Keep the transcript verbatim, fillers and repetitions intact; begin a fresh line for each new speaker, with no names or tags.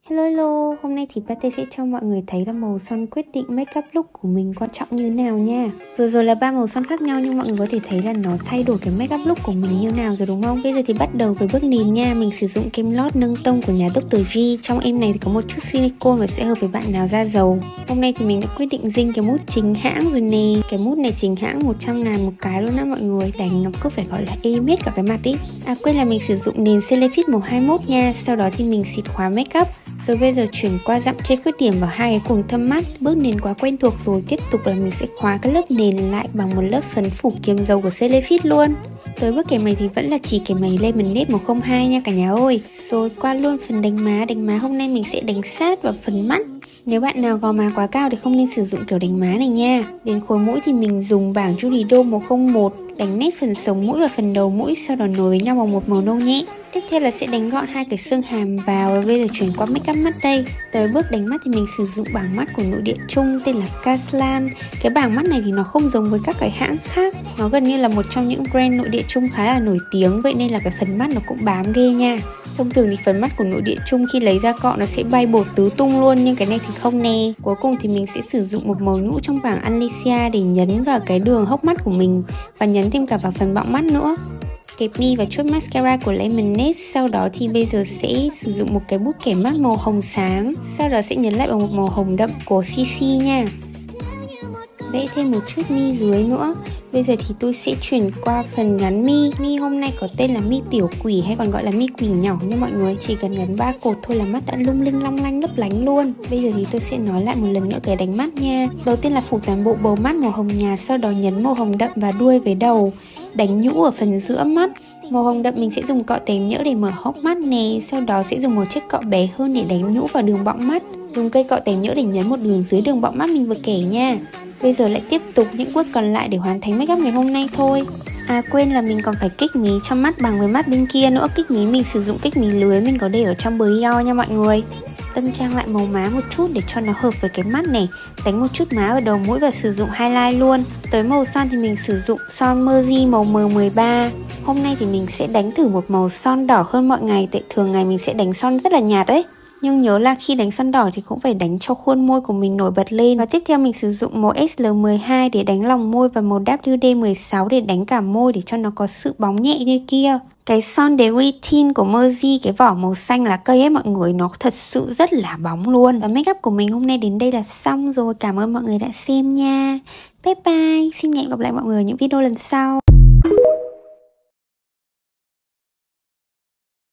Hello hello, hôm nay thì Pate sẽ cho mọi người thấy là màu son quyết định makeup look của mình quan trọng như nào nha. Vừa rồi là ba màu son khác nhau nhưng mọi người có thể thấy là nó thay đổi cái makeup look của mình như nào rồi đúng không? Bây giờ thì bắt đầu với bước nền nha. Mình sử dụng kem lót nâng tông của nhà doctor G. Trong em này thì có một chút silicone và sẽ hợp với bạn nào da dầu. Hôm nay thì mình đã quyết định dinh cái mousse chính hãng rồi nè. Cái mousse này chính hãng một trăm ngàn một cái luôn á mọi người. Đánh nó cứ phải gọi là êm hết cả cái mặt ý. À quên là mình sử dụng nền Celefit màu hai mươi mốt nha. Sau đó thì mình xịt khóa makeup. Rồi bây giờ chuyển qua dặm che khuyết điểm vào hai cái cuồng thâm mắt. Bước nền quá quen thuộc rồi, tiếp tục là mình sẽ khóa cái lớp nền lại bằng một lớp phấn phủ kiềm dầu của Celefit luôn. Tới bước kẻ mày thì vẫn là chỉ kẻ mày Lemonade màu không hai nha cả nhà ơi. Rồi qua luôn phần đánh má. Đánh má hôm nay mình sẽ đánh sát vào phần mắt. Nếu bạn nào gò má quá cao thì không nên sử dụng kiểu đánh má này nha. Đến khối mũi thì mình dùng bảng Judy Do màu không một đánh nét phần sống mũi và phần đầu mũi, sau đó nối với nhau bằng một màu nâu nhẹ. Tiếp theo là sẽ đánh gọn hai cái xương hàm vào và bây giờ chuyển qua makeup mắt đây. Tới bước đánh mắt thì mình sử dụng bảng mắt của nội địa Trung tên là Kaslan. Cái bảng mắt này thì nó không giống với các cái hãng khác, nó gần như là một trong những brand nội địa Trung khá là nổi tiếng, vậy nên là cái phần mắt nó cũng bám ghê nha. Thông thường thì phần mắt của nội địa Trung khi lấy ra cọ nó sẽ bay bột tứ tung luôn, nhưng cái này thì không nè. Cuối cùng thì mình sẽ sử dụng một màu nhũ trong bảng Alicia để nhấn vào cái đường hốc mắt của mình và nhấn thêm cả vào phần bọng mắt nữa. Kẹp mi và chuốt mascara của Lemonade. Sau đó thì bây giờ sẽ sử dụng một cái bút kẻ mắt màu hồng sáng. Sau đó sẽ nhấn lại bằng một màu hồng đậm của xê xê nha. Vẽ thêm một chút mi dưới nữa. Bây giờ thì tôi sẽ chuyển qua phần gắn mi. Mi hôm nay có tên là mi tiểu quỷ hay còn gọi là mi quỷ nhỏ nha mọi người. Chỉ cần gắn ba cột thôi là mắt đã lung linh long lanh lấp lánh luôn. Bây giờ thì tôi sẽ nói lại một lần nữa cái đánh mắt nha. Đầu tiên là phủ toàn bộ bầu mắt màu hồng nhạt, sau đó nhấn màu hồng đậm vào đuôi với đầu. Đánh nhũ ở phần giữa mắt. Màu hồng đậm mình sẽ dùng cọ tèm nhỡ để mở hốc mắt nè. Sau đó sẽ dùng một chiếc cọ bé hơn để đánh nhũ vào đường bọng mắt. Dùng cây cọ tèm nhỡ để nhấn một đường dưới đường bọng mắt mình vừa kể nha. Bây giờ lại tiếp tục những bước còn lại để hoàn thành makeup ngày hôm nay thôi. À quên là mình còn phải kích mí cho mắt bằng với mắt bên kia nữa. Kích mí mình sử dụng kích mí lưới, mình có để ở trong bờ eo nha mọi người. Tân trang lại màu má một chút để cho nó hợp với cái mắt này. Đánh một chút má ở đầu mũi và sử dụng highlight luôn. Tới màu son thì mình sử dụng son Merzi màu M mười ba. Hôm nay thì mình sẽ đánh thử một màu son đỏ hơn mọi ngày. Tại thường ngày mình sẽ đánh son rất là nhạt đấy. Nhưng nhớ là khi đánh son đỏ thì cũng phải đánh cho khuôn môi của mình nổi bật lên. Và tiếp theo mình sử dụng màu S L mười hai để đánh lòng môi và màu W D mười sáu để đánh cả môi để cho nó có sự bóng nhẹ như kia. Cái son Dewy Teen của Merzi, cái vỏ màu xanh lá cây ấy mọi người, nó thật sự rất là bóng luôn. Và makeup của mình hôm nay đến đây là xong rồi. Cảm ơn mọi người đã xem nha. Bye bye. Xin hẹn gặp lại mọi người ở những video lần sau.